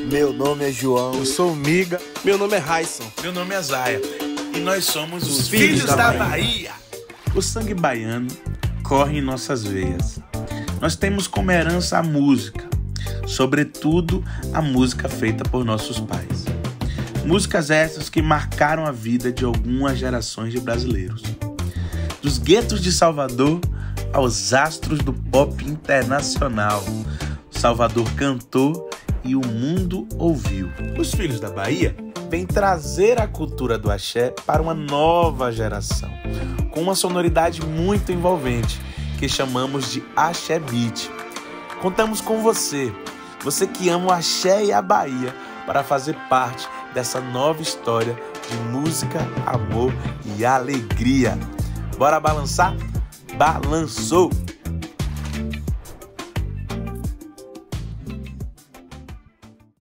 Meu nome é João. Eu sou o Miga. Meu nome é Raisson. Meu nome é Zaya. E nós somos os Filhos Filhos da da Bahia. O sangue baiano corre em nossas veias. Nós temos como herança a música, sobretudo a música feita por nossos pais. Músicas essas que marcaram a vida de algumas gerações de brasileiros. Dos guetos de Salvador aos astros do pop internacional. Salvador cantou e o mundo ouviu. Os Filhos da Bahia Vem trazer a cultura do axé para uma nova geração, com uma sonoridade muito envolvente, que chamamos de Axé Beat. Contamos com você que ama o axé e a Bahia, para fazer parte dessa nova história de música, amor e alegria. Bora balançar? Balançou!